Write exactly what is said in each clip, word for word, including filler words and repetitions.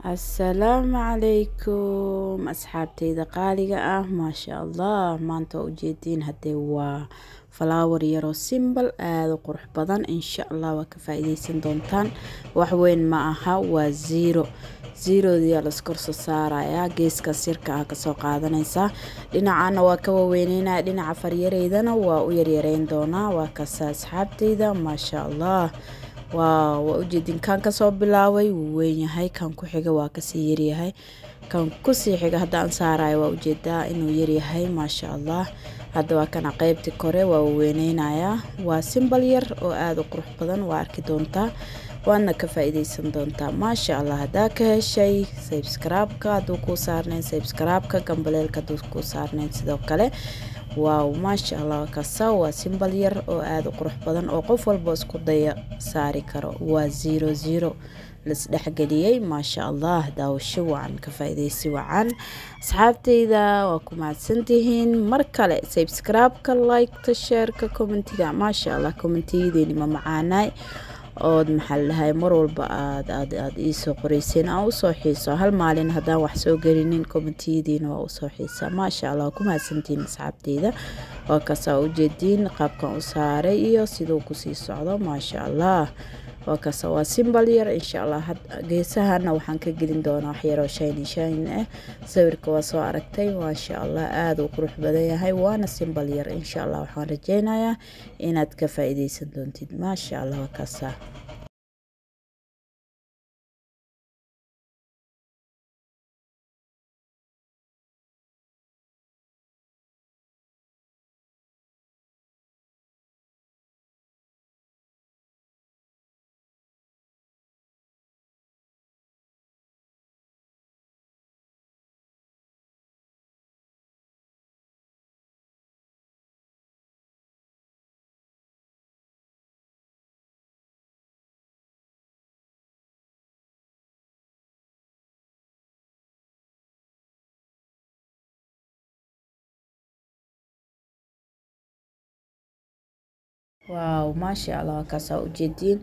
السلام عليكم أصحابتي قالقة آه ما شاء الله maanta waa ujeediin hadee waa flower yaro simple aad u qurux badan insha Allah waa ka faa'iideysan doontaan wax weyn ma aha waa zero zero diya la iskor soo saaraya geeska sirka ah ka soo qaadanaysa dhinacana waa ka waaweynayna dhinaca faryareydana waa u yaryareyn doonaa waa ka asxaabteyda ma sha Allah waa waa ujeedin kan ka soo bilaaway wuu weyn yahay kan ku xiga waa ka sii yar yahay kan ku sii xiga hadaan saarayo waa ujeedaa inuu yar yahay ma sha Allah hadda waa kana qaybti kore waa weynaynaya waa simple yar oo aad u qurux badan waa arki doontaa waana ka faa'iideysan doontaa ma sha Allah hadaa ka heshay subscribe-ka haduu ku saarneen subscribe-ka gambaleelka haduu ku saarneen sidoo kale waaw ma sha Allah ka soo waa simple yar oo aad u qurux badan oo qof walba isku daya saari karo waa zero zero lis dhaxgaliyay ma sha Allah daawasho wacan ka faa'iideysi wacan asxaabteyda waa ku mahadsantihiin mar kale subscribe-ka like-ka share-ka comment-ga ma sha Allah comment-yadii ma macaanay oo maxal lahay mar walba aad aad aad ii soo qoreyseen aan u soo xiiso hal maalin hadaan wax soo gelinin comment-yadiina waa u soo xiisa ma sha Allah ku mahadsantiin asxaabteyda waa ka soo ujeedin qaabkan u saaray iyo sidoo ku sii socdo ma sha Allah waa ka soo waa simple yar insha Allah geesahana waxaan ka gelin doonaa wax yar oo shiny shiny ah sawirka waa soo aragtay ma sha Allah aad u qurux badan yahay waana simple yar insha Allah waxaan rajeynayaa inaad ka faa'iideysan doontid ma sha Allah waa ka soo waaw ma sha Allah ka soo ujeedin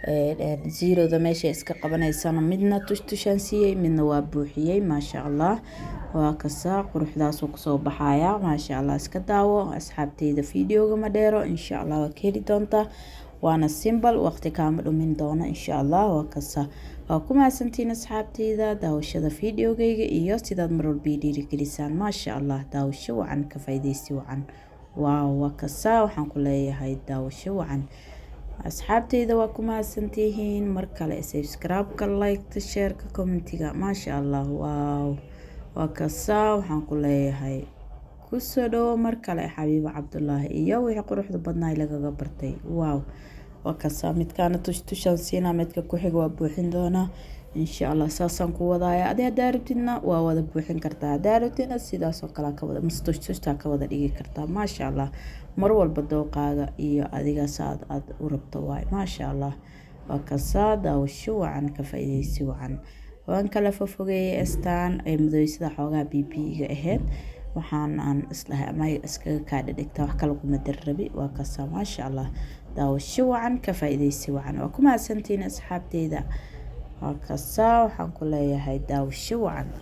ee zero da meesha iska qabanaysana midna tush tushan siiyay midna waa buuxiyay ma sha Allah waa ka soo quruxdaas ku soo baxaya ma sha Allah iska daawo asxaabteyda video-ga ma dheero insha Allah waa keli doonta waana simple waqti kaama dhumin doona insha Allah waa ka soo waa ku mahadsantiin asxaabteyda daawashada video-gayga iyo sidaad mar walba dhiirigelisaan ma sha Allah daawasho wacan ka faa'iideysi wacan waaw waa ka soo waxaan ku leeyahay daawasho wacan asxaabteyda waa ku mahadsantihiin mar kale subscribe-ka like-ka share-ka comment-ga ma sha Allah waaw waa ka soo waxaan ku leeyahay ku soo dhaw mar kale xabiibo Cabdullaahi iyo wixii quruxda badnaa lagaga bartay waaw waa ka soo midkaana tush tushan siina midka ku xiga waa buuxin doona insha Allah saasan ku wadaaya adee daarabtidna waa wada buuxin kartaa daarabtidna sidaas oo kala ka wada mustush tushta ka wada dhigi kartaa ma sha Allah mar walba dooqaaga iyo adiga saad aad u rabto waay ma sha Allah waa ka soo daawasho wacan ka faa'iideysi wacan waan kala fofogeeyay astaan ay madoysada xoogaa bb-ga ahayd waxaan aan islahay ama iskaga ka dhigtaa wax kale kuma darrabi waa ka soo ma sha Allah daawasho wacan ka faa'iideysi wacan waa ku mahadsantiin asxaabteyda waa ka soo waxaan ku leeyahay daawasho wacan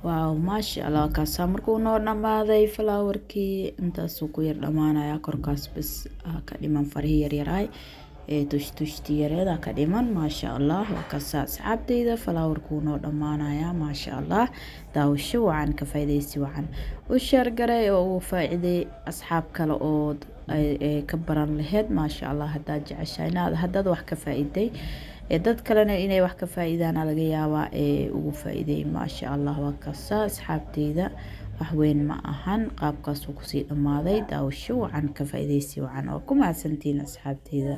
waaw maasha allah kaasa markuu noo dhamaaday flowerkii intaasuu ku yar dhamaanaya korkaas bas ka dhiman farihii yaryaraay ee tush tushtii yareeda ka dhiman maasha allah kaasa asxaabteyda flowerkuu noo dhamaanaya maasha allah daawasho wacan ka faa'iideysi wacan u share garay oo uu faa'iiday asxaab kale oo ay ka baran lahayd maasha allah haddaad jeceshahay inaad haddaad wax ka faa'iiday ee dad kalena inay wax ka faa'iidaan laga yaabaa ee ugu faa'iiday maasha allah waa kaasa asxaabteyda wax weyn ma ahan qaabkaas uu ku sii dhamaaday daawasho wacan ka faa'iideysi wacan oo ku mahadsantiin asxaabteyda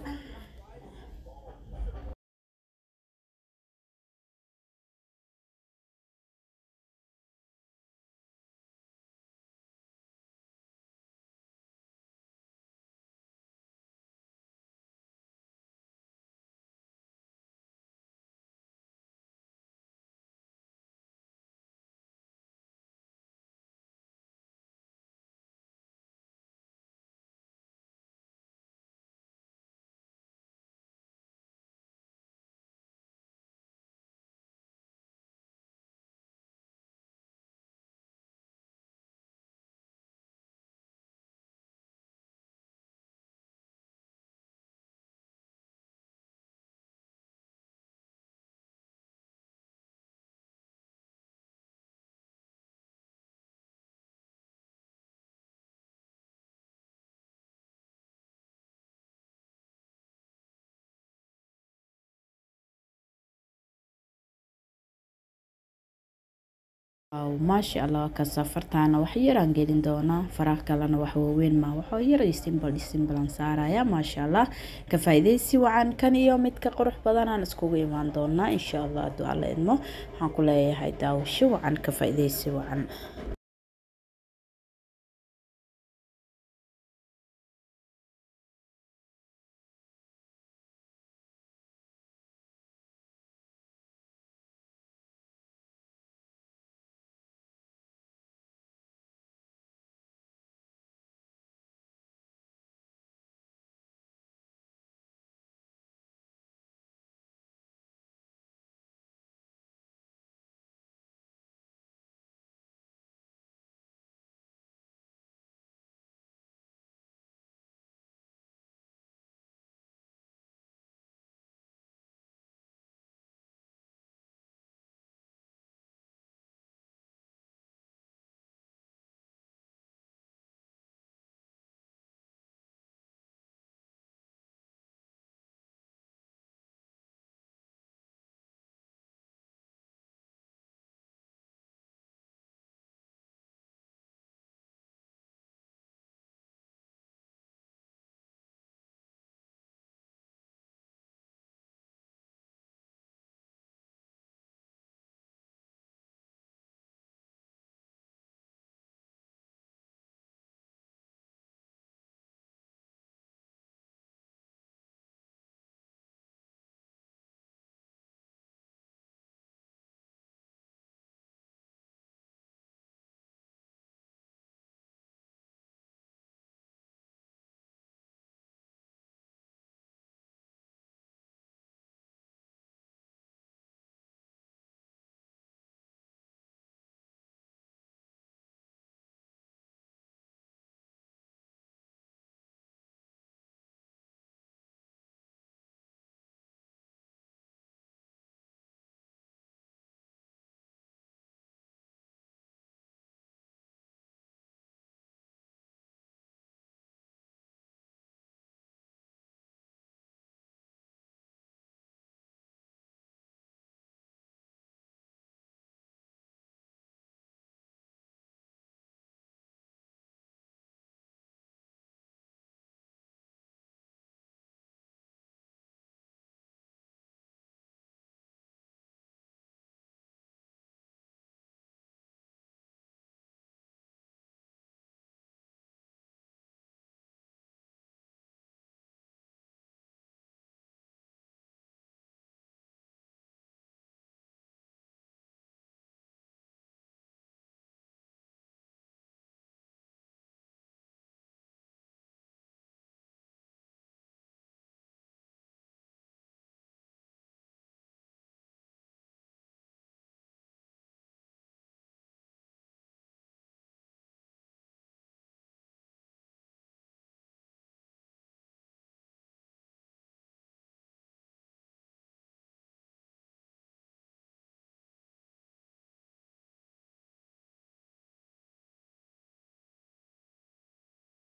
أو ما شاء الله كسافرتنا وحيران قلنا دونا فراغ كلنا وحوين ما وحير يستنبل يستنبل صار يا ما شاء الله كفايدة سوى عن كان يوم كقروح بدنا نسكوب يمان دونا إن شاء الله دعاء لنا هنقول هاي داو شو عن كفايدة سوى عن